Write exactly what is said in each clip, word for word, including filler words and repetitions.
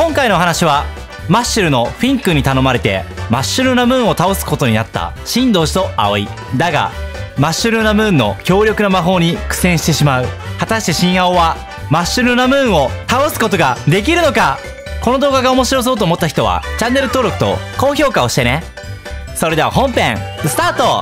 今回のお話はマッシュルのフィン君に頼まれてマッシュルなムーンを倒すことになった新道士と葵だが、マッシュルなムーンの強力な魔法に苦戦してしまう。果たして新青はマッシュルなムーンを倒すことができるのか。この動画が面白そうと思った人はチャンネル登録と高評価をしてね。それでは本編スタート。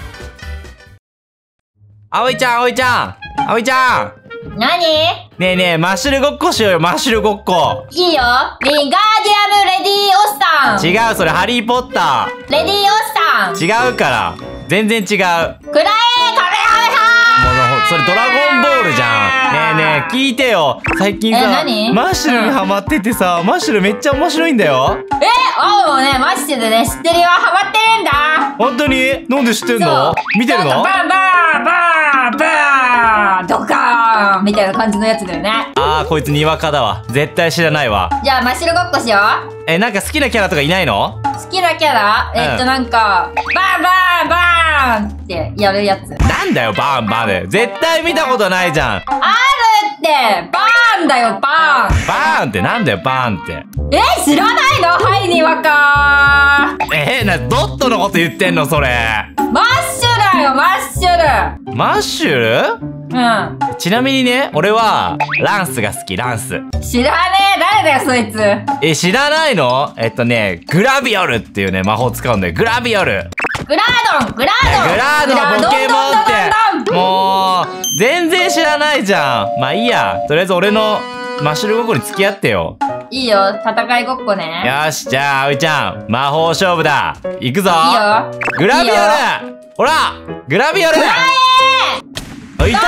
葵ちゃん葵ちゃん葵ちゃん、 何？ ねえねえ、マッシュルごっこしようよ。マッシュルごっこいいよ。リンガーディアムレディーおっさん。 違う、それハリーポッタレディーおっさん。 ー違うから、全然違う。 くらえカメハメハもうそれドラゴンボールじゃん。ねえねえ聞いてよ。最近さえ何マッシュルにハマっててさ、マッシュルめっちゃ面白いんだよ。 え、青もね、マッシュでね、知ってるよ。ハマってるんだ。 本当に？なんで知ってんの？見てるの？ バンバンバンバンバンドカーンみたいな感じのやつだよね。 あー、こいつにわかだわ。絶対知らないわ。 じゃあマッシュルごっこしよう。 え、なんか好きなキャラとかいないの？ 好きなキャラ、えっとなんかバンバンバンってやるやつ。 なんだよバンバンで。絶対見たことないじゃん。 あるってバーンだよ、バーン。 バーンってなんだよバーンって。 え、知らないの？はいにわかー。 えー、なドットのこと言ってんのそれ？ マッシュだよ、マッシュル。 マッシュル？ うん。 ちなみにね、俺はランスが好き。ランス知らねえ。誰だよそいつ。 え、知らないの？えっとね、グラビオルっていうね魔法使うんだよ。グラビオル。 グラードン、グラードン。 グラードンポケモンってもう全然知らないじゃん。まあいいや、とりあえず俺のマッシュルごっこに付き合ってよ。 いいよ、戦いごっこね。 よし、じゃあ葵ちゃん魔法勝負だ。行くぞ。 いいよ。 グラビオル。 いいよほらグラビオル。 くら痛い痛い痛い痛い。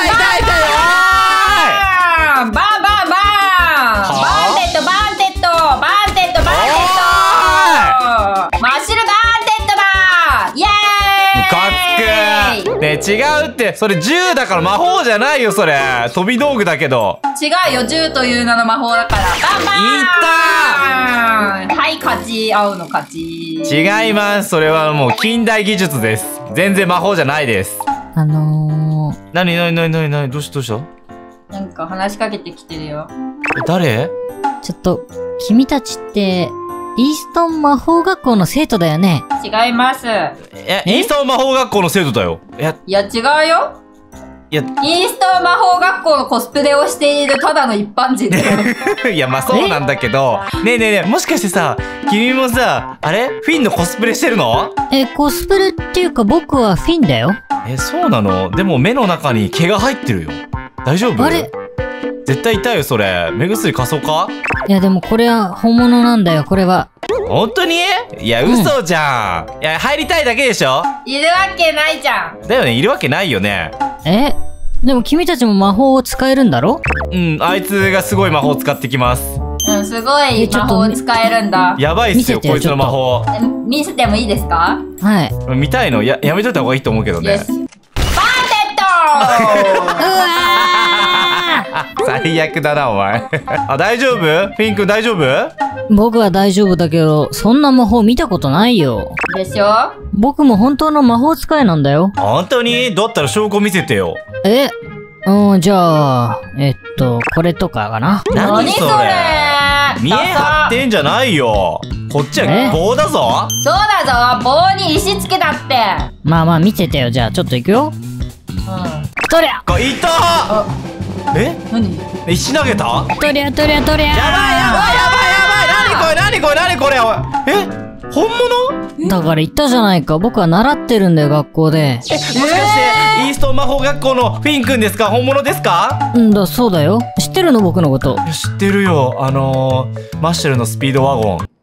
えーバンバンバンバはンテッド、バンテッド、バンテッド、バンテッド。マッシュルバンテッドだ。イエーイ。 かっくー。ねえ違うって、それ銃だから魔法じゃないよ。それ飛び道具だけど。 違うよ、銃という名の魔法だから。バンバン。 いったー。はい勝ち、青の勝ち。 違います。それはもう近代技術です。全然魔法じゃないです。 あのー、 なになになになになに、どうしたどうした？ なんか話しかけてきてるよ。 え、誰？ ちょっと、君たちって、イーストン魔法学校の生徒だよね。 違います。 え、イーストン魔法学校の生徒だよ。いや、 いや違うよ。 いや、 イーストン魔法学校のコスプレをしているただの一般人だよ。 いや、まあそうなんだけど、ねえねえねえ、もしかしてさ、君もさ、あれフィンのコスプレしてるの？ え、コスプレっていうか僕はフィンだよ。 え、そうなの？でも目の中に毛が入ってるよ。大丈夫？ あれ？ 絶対痛いよ、それ。目薬貸そうか？ いやでもこれは本物なんだよ、これは。 本当に？いや、嘘じゃん。いや、入りたいだけでしょ？ いるわけないじゃん。 だよね、いるわけないよね。 え？でも君たちも魔法を使えるんだろ？ うん、あいつがすごい魔法使ってきます。 うん、すごい魔法使えるんだ。 やばいっすよ、 見せてよこいつの魔法。 え見せてもいいですか？ はい。 見たいの？や、やめといた方がいいと思うけどね。 よし。バンテッド。 うわ最悪だな、お前。あ、大丈夫？フィン君大丈夫？ ー僕は大丈夫だけど、そんな魔法見たことないよ。 でしょ？ 僕も本当の魔法使いなんだよ。 本当に？だったら証拠見せてよ。 え？うん、じゃあ、えっと、これとかかな。 何それ？見え張ってんじゃないよ。こっちはえ棒だぞ。 そうだぞ、棒に石つけたって。 まあまあ見ててよ。じゃあちょっと行くよ。 うん。 とりゃこいたあ、 ー。え？ 何？ 石投げた？ とりゃとりゃとりゃやばいやばいやばいやばい。何これ何これ何これ。え？本物？ だから言ったじゃないか。僕は習ってるんだよ、学校で。 もしかしてイーストン魔法学校のフィン君ですか？本物ですか？ うんだ、そうだよ。知ってるの僕のこと。 いや知ってるよ。あのー、マッシュルのスピードワゴン。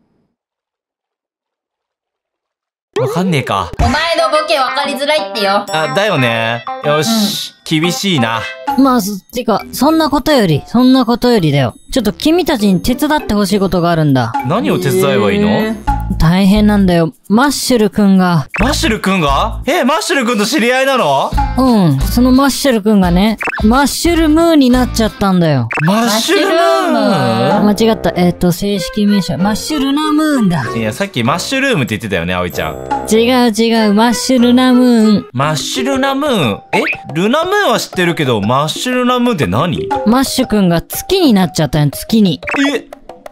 わかんねえか。 お前のボケ分かりづらいってよ。 あ、だよね。よし、うん、厳しいな。 まあ、てか、そんなことより、そんなことよりだよ。ちょっと君たちに手伝ってほしいことがあるんだ。 何を手伝えばいいの？ えー大変なんだよ。マッシュルくんが。 マッシュルくんが？え、マッシュルくんと知り合いなの？ うん。そのマッシュルくんがね、マッシュルムーンになっちゃったんだよ。 マッシュルムーン？ 間違った。えっと、正式名称。マッシュルナムーンだ。 いや、さっきマッシュルームって言ってたよね、葵ちゃん。 違う違う。マッシュルナムーン。 マッシュルナムーン？え？ルナムーンは知ってるけど、マッシュルナムーンって何？ マッシュくんが月になっちゃったよ、月に。 え？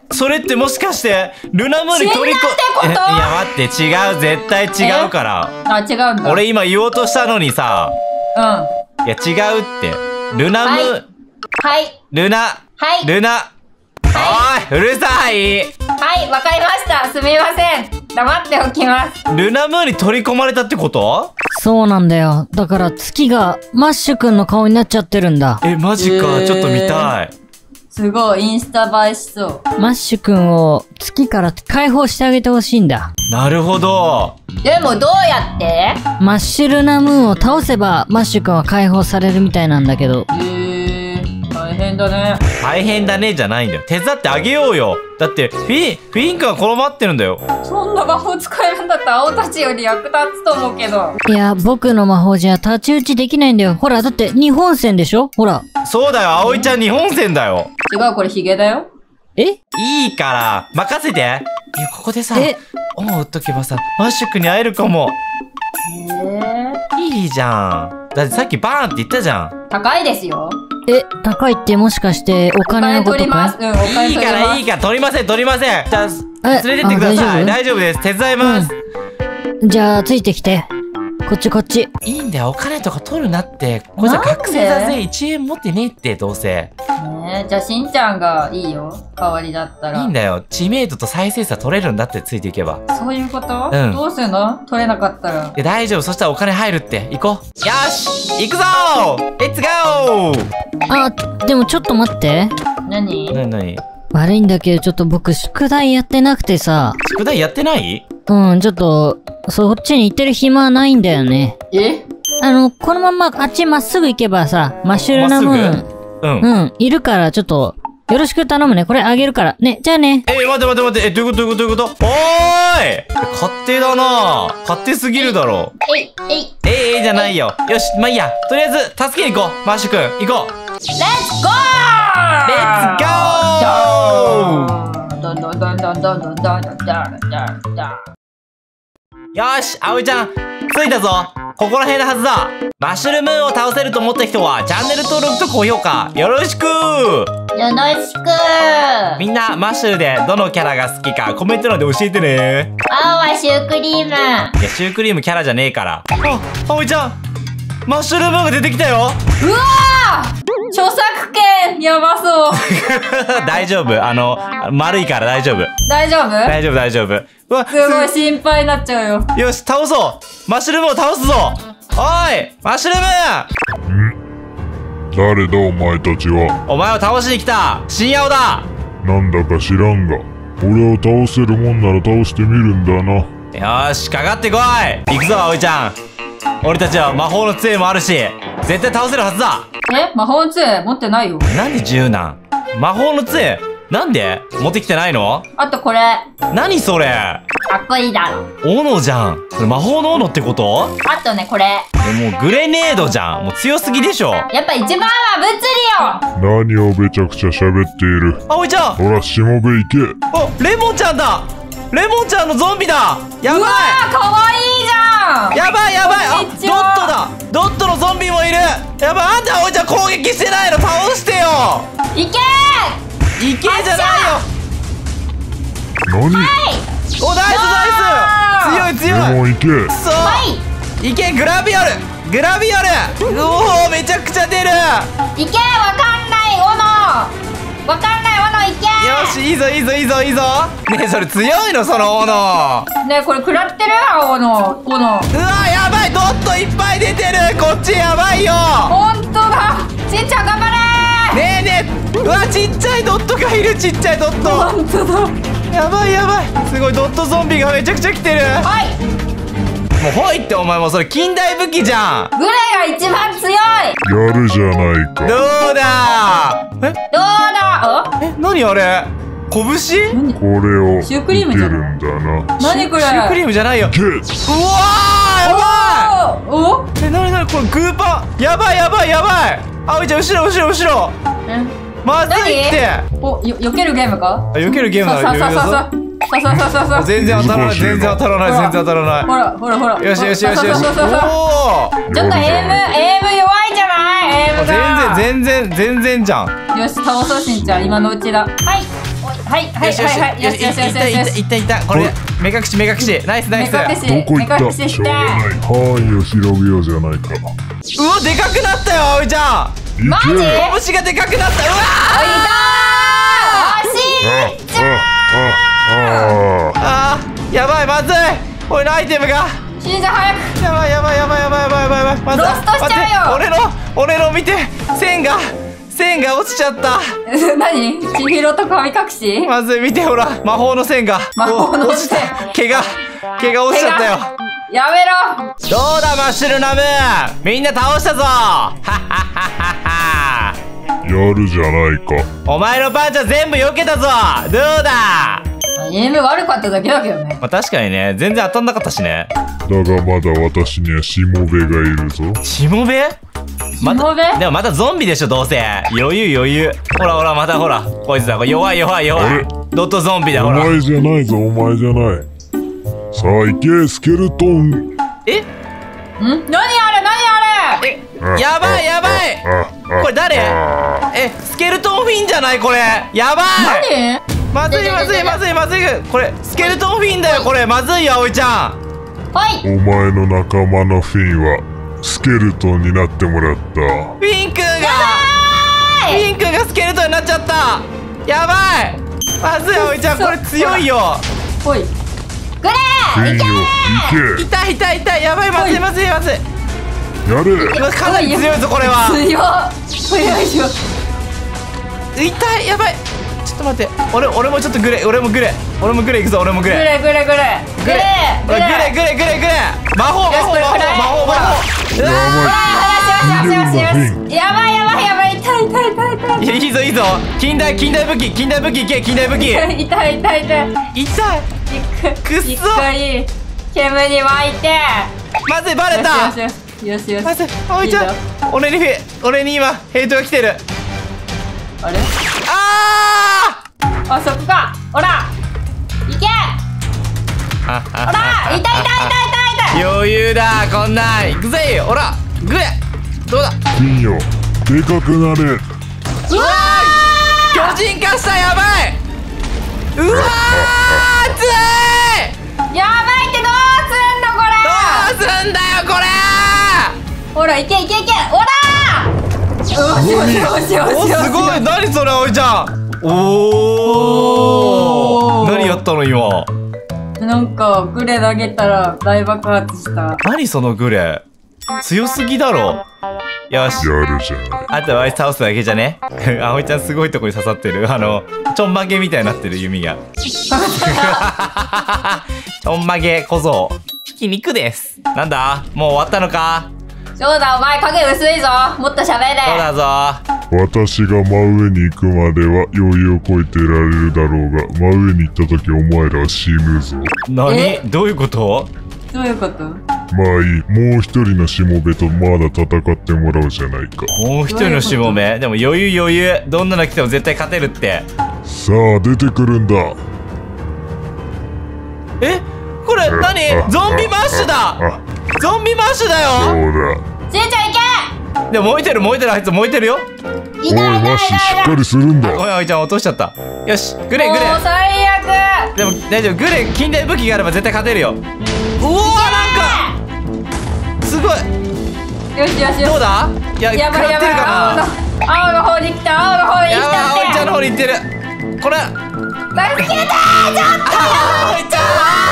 それってもしかしてルナムーンに取りこ死んだってことえいや待って違う絶対違うからあ、違うんだ。 俺今言おうとしたのにさうん。はいや違うってルナムーン、 い。はい。 ルナはい。 ルナおいうるさいはい、わかりました。すみません。黙っておきます。 ルナムーンに取り込まれたってこと？ そうなんだよ。だから月がマッシュくんの顔になっちゃってるんだ。 えマジか、 へーちょっと見たい。 すごい、インスタ映えしそう。 マッシュくんを月から解放してあげてほしいんだ。 なるほど。 でもどうやって？ マッシュルナムーンを倒せばマッシュくんは解放されるみたいなんだけど。 へー、大変だね。 大変だねじゃないんだよ。手伝ってあげようよ。だってフィンフィンクが転がってるんだよ。 そんな魔法使えるんだったら青たちより役立つと思うけど。 いや、僕の魔法じゃ太刀打ちできないんだよ。ほら、だって日本戦でしょ？ほら。 そうだよ、葵ちゃん日本戦だよ。 違う、これヒゲだよ。 え？ いいから任せて。いやここでさえオン打っとけばさマッシュ君に会えるかも。 へー。 いいじゃん。だってさっきバーンって言ったじゃん。 高いですよ。 え、高いってもしかしておお金のこと金取ります。 かい？ うん、お金取ります。 いいからいいから取りません取りません。じゃあえ連れてってください。 あ大大丈夫です手伝います。 じゃあ、ついてきて。こっちこっち。 いいんだよお金とか取るなって。これじゃ覚醒だぜ。いちえん持ってねえってどうせ。 ねえ、じゃあしんちゃんがいいよ。代わりだったら。 いいんだよ知名度と再生数は取れるんだってついていけば。 そういうこと、 うんどうするの？取れなかったら。 で大丈夫そしたらお金入るって行こう。よし行くぞーレッツゴー。 あ、でもちょっと待って。 何？ なになに悪いんだけど、ちょっと僕宿題やってなくてさ。 宿題やってない？ うん、ちょっと、そっちに行ってる暇はないんだよね。 え？ あの、このままあっちまっすぐ行けばさ、マッシュルナムーン、 うん。 うん、いるからちょっと、よろしく頼むね。これあげるから。ね、じゃあね。 えー、待って待って待って。え、どういうことどういうことどういうことおーい勝手だな勝手すぎるだろ。 えい、えい。 えいえいじゃないよ。よし、まあいいや。とりあえず、助けに行こう。マッシュくん、行こう。 レッツゴー！ レッツゴーどんどんどんどんどんどんどんどんどんどんどん。 よーし、葵ちゃん、着いたぞ。ここら辺のはずだ。マッシュルムーンを倒せると思った人は、チャンネル登録と高評価、よろしく。 よろしく。 みんな、マッシュルでどのキャラが好きかコメント欄で教えてね。 青はシュークリーム。 いや、シュークリームキャラじゃねえから。あ、葵ちゃん、マッシュルムーンが出てきたよ。 うわー！著作権やばそう。 大丈夫。あの、丸いから大丈夫。 大丈夫？ 大丈夫、大丈夫。うわ、 すごい心配になっちゃうよ。 よし、倒そうマッシュルムーンを倒すぞおいマッシュルムーン誰だお前たちは。 お前を倒しに来た新青だなんだか知らんが、俺を倒せるもんなら倒してみるんだな。 よーし、かかってこい行くぞ、葵ちゃん俺たちは魔法の杖もあるし、絶対倒せるはずだ。 え？魔法の杖持ってないよ。 なんで銃なん魔法の杖なんで持ってきてないの？ あとこれ。 何それかっこいいだろ。 斧じゃん。それ魔法の斧ってこと？ あとね、これ。 もうグレネードじゃん。もう強すぎでしょ。 やっぱ一番は物理よ。 何をべちゃくちゃ喋っている。 葵ちゃんほらしもべ行け。 あ、レモンちゃんだレモンちゃんのゾンビだやばいうわー、かわいいじゃん。 やばいやばいあ、 こんにちドッはトだドットのゾンビもいるやばいあんた葵ちゃん攻撃してないの倒してよいけいけじゃないよ何？ お、ナイスナイス強い強いレモン行け。 くそいけグラビオルグラビオルおおめちゃくちゃ出るーいけわかんない斧わかんない斧いけよしいいぞいいぞいいぞいいぞねえそれ強いのその斧ねえこれ食らってるよ斧斧うわやばいドットいっぱい出てるこっちやばいよほんとだちんちゃん頑張れねえねえうわちっちゃいドットがいるちっちゃいドットほんとだやばいやばいすごいドットゾンビがめちゃくちゃ来てるはいもうほいってお前もうそれ近代武器じゃんグレが一番強いやるじゃないか。 どうだえどうだえ何あれ拳これをシュークリームじゃ受けないるんだな。 何これシュークリームじゃないようけわーやばいおーえ、なになにこれグーパンやばいやばいやばい葵ちゃん後ろ後ろ後ろえまずいっておよ避けるゲームかあ避けるゲームださささささささささ全然当たらない全然当たらない全然当たらないほらほらほらよしよしよしよしさささささおおちょっとエイムエイム弱いじゃないエイムが全然全然全然じゃんよし倒そうしんちゃん今のうちだはいおいはいはいはいはい。よしよしよしよしよし。 いったいったいった。これ目隠し目隠し。ナイスナイス。 目隠しどこ行った目隠しして。 しょうがない範囲を広げようじゃないか。 うわでかくなったよ葵ちゃん。 マジ？ 行け。 拳がでかくなった。うわおいたー。惜しい。 ああああーやばいまずい。俺のアイテムがしんちゃん早く。 やばいやばいやばいやばいやばいやばいやばい。まずロストしちゃうよ待って俺の俺の見て線が線が落ちちゃった。 何？千尋と神隠し？ まずい見てほら魔法の線が魔法の線お落ちた。毛が毛が落ちちゃったよ。 やめろ。 どうだマッシュルナムみんな倒したぞ。はっはっはっはっは。 やるじゃないか。 お前のパンチは全部避けたぞ。どうだ。 エイム悪かっただけだけどね。 まあ確かにね全然当たんなかったしね。 だがまだ私にはしもべがいるぞ。 しもべましもべたでもまたゾンビでしょどうせ。余裕余裕。ほらほらまたほらこいつだこれ弱い弱い弱いあれ。 ドットゾンビだおほら。 前じゃないぞ、お前じゃない。さあ行け、スケルトン。 えん？何あれ何あれ？ えやばいやばい。これ誰？えスケルトンフィンじゃないこれ。やばい。 何？ まずいまずいまずいまずい。これスケルトンフィンだよこれ。まずいよ葵ちゃん。 はい。 お前の仲間のフィンはスケルトンになってもらった。 フィンくんがフィンくんがスケルトンになっちゃった。やばい。まずい葵ちゃんこれ強いよ。 ほい。グレフィンよ、行け。 痛い痛い痛い。やばいまずいまずいまずい。 やれ。 うわかなり強いぞこれは。 強っ。早いしょ。 痛いやばい。ちょっと待って俺俺もちょっとグレ俺もグレ俺もグレいくぞ俺もググレレグレグレグレグレグレグレグレグレ魔法魔法魔法魔法魔法。うわよしよしよしよし。やばいやばいやばい。痛い痛い痛い痛い。 いやいいぞいいぞ。近代近代武器近代武器いけ近代武器。 痛い痛い痛い痛い。 痛いくっそ一回煙に巻いて。 まずいバレた。 よしよしよしよし。 まずい葵ちゃんいいぞ俺にフェ俺に今ヘイトが来てる。 あれ？ ああそこか。ほら。いけ。 あほら。痛い痛い痛い痛い痛い。 余裕だこんなんいくぜほらグレどうだ。 フィンよ、でかくなれ。 うわー巨人化したやばい。うわー熱い。 やばいってどうすんのこれ。 どうすんだよこれ。 ほらいけいけいけ。ほら。よしよしよしよおしよし。 すごい何それ葵ちゃん。おおーお何やったの今。 なんかグレ投げたら大爆発した。 何そのグレ強すぎだろ。よしやるじゃない。 あとはあいつ倒すだけじゃね。葵ちゃんすごいとこに刺さってる。あのちょんまげみたいになってる弓が。ちょんまげ小僧ひき肉です。なんだもう終わったのか。 そうだお前影薄いぞ。もっと喋れ。 そうだぞ。 私が真上に行くまでは余裕をこいていられるだろうが、真上に行った時お前らは死ぬぞ。 何どういうこと。 どういうこと？ まあいい、もう一人のしもべとまだ戦ってもらうじゃないか。 もう一人のしもべ。でも余裕余裕。どんなの来ても絶対勝てるって。 さあ出てくるんだ。 えこれ何ゾンビマッシュだ。 あ、 ゾンビマッシュだそよ。 うだ。 しんちゃんいけ。 でも燃えてる燃えてるあいつ燃えてるよ。 おいマッシュしっかりするんだ。 おいおいちゃん落としちゃった。よしグレグレ。 もう最悪。 でも大丈夫グレ近代武器があれば絶対勝てるよ。うおーなんかすごい。 よしよしよし。 どうだ。いややばいやばい。 食らってるか青のな。 青の方に来た。青の方に来やばいたって。 葵ちゃんの方に行ってる。これ助けてーちょっ葵ちゃ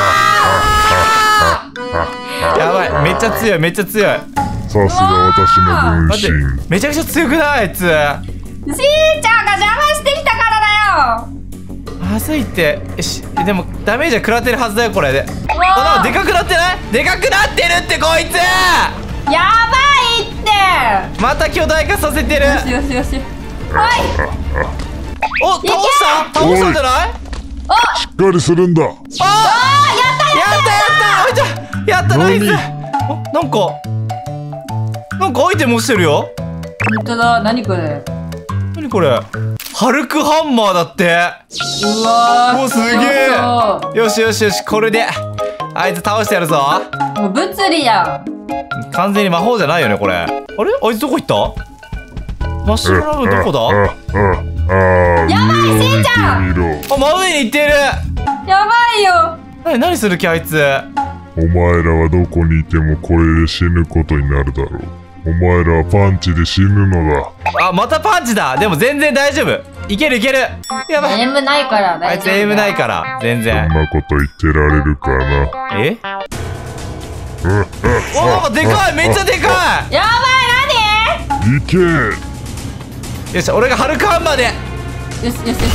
んやばいめっちゃ強いめっちゃ強い。 さすが私の分待って身。 めちゃくちゃ強くないあいつ。 としんちゃんが邪魔してきたからだよ。 まずいってよし。でもダメージは食らってるはずだよこれで。 うあわでかくなってないでかくなってるってこいつ。 やばいって。 また巨大化させてる。 よしよしよし。はい。 お倒した倒したんじゃない。 おしっかりするんだ。 ああーやったやったやったやった葵ちゃんやったナイス。おなんかなんかアイテム落ちてるよ。 本当だ。何これ。 何これハルクハンマーだって。 うわーおすげえ。 そうよしよしよしこれであいつ倒してやるぞ。 そうもう物理やん。 完全に魔法じゃないよねこれ。あれあいつどこ行った。マッシュルラムどこだ。 あああああ、 やばい上をしんちゃん見てみろ。 あ、真上に行ってる。 やばいよ。 なに、何する気あいつ。 お前らはどこにいてもこれで死ぬことになるだろう。お前らはパンチで死ぬのだ。 あ、またパンチだ。でも全然大丈夫。いけるいける。やばい。 エイムないからあ大丈夫。 いつエイムないから全そん然。 なこと言ってられるかな。 え？ うんうんお、なんかでかい。めっちゃでかやばい、 いけ。 い。よし、俺がハルクハンマーで。 なに？よしよしよし。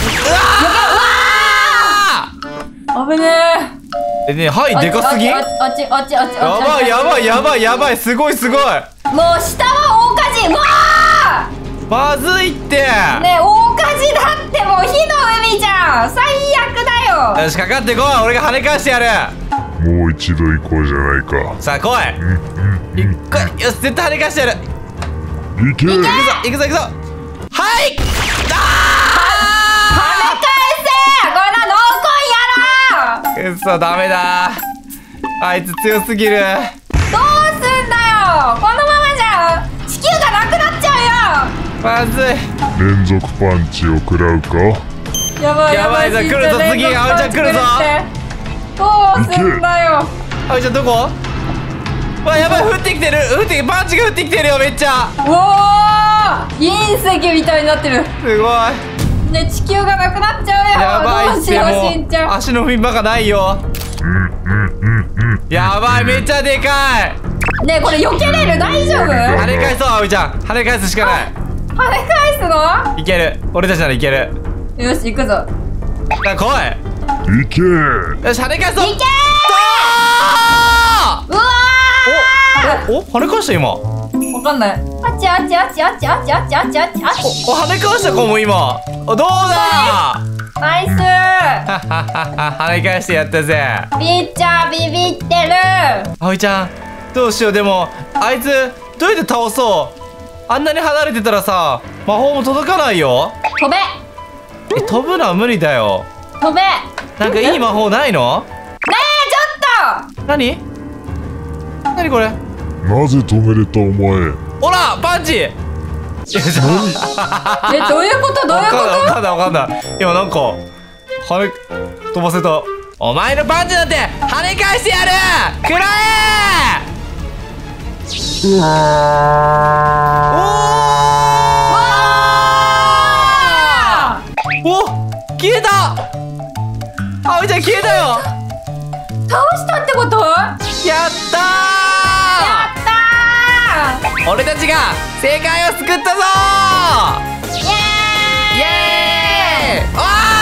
あ危ねーえ、ね、はいでかすぎ。やあっちあっちあっちあっちあっち。 ばいやばいやばいやばい。すごいすごい。 もう下は大火事。うわまずいって。 ーねえ、大火事だって。もう火の海じゃん。最悪だよ。 よし、かかってこい。俺が跳ね返してやる。 もう一度行こうじゃないか。 さあ来い。 うんうん来い。よし、絶対跳ね返してやる。 うん。いけ。 行くぞ行くぞ行くぞ。はい跳ね返せ。こんな濃厚野郎。 くっそ、ダメだ。あいつ強すぎる。 どうすんだよ。このままじゃ地球がなくなっちゃまずい。 連続パンチを食らうか。 うよ。やばいやばいぞしん来るぞ連続次葵ちゃん来るぞどうすんだよ。 あいちゃんどこ？わ、やばい。降ってきてる。降ってきパンチが降ってきてるよ。めっちゃうおー、隕石みたいになってる。 すごい。 ね、地球がなくなっちゃうよ。 やばいっどうしてよう、しんもちゃ。 うん足の踏み場がないよ。 うんうんうんうん。 やばい。めっちゃでかい。 ねえ、これ避けれる？大丈夫？ 跳跳ねね返そう。あおいちゃん跳ね返すしかない。 返すの？ いける。俺たちならいける。 よし、行くぞ。 な、来い。 いけ。 よし、跳ね返そう。 いけあー。うわーおお跳ね返した今。おー。わかんない。あっちあっちあっちあっちあっちあっちあっちあっちあっち。 跳ね返したかも今。お、どうだ。 ナイスー。 はははは跳ね返してやったぜ。 ピッチャービビってる。 あおいちゃんどうしよう。でもあいつどうやって倒そう。あんなに離れてたらさ魔法も届かないよ。 飛べえ、飛ぶのは無理だよ。 飛べ。ねなんかいい魔法ないの？ え、ちょっ何何これ。 なぜ止めれたお前。 ほらパンチ。よいしょ。 と。え、どういうことどういうこわかんないわかんないわかんない。今なんか跳ね飛ばせた。お前のパンチなんて跳ね返してやる。食らえ。 うわと？ お消えた。あおいちゃん消えたよ。 倒したってこと？ややったったー。 ー。俺たちが世界を救ったぞー。 イエーイ。 イエーイ。あ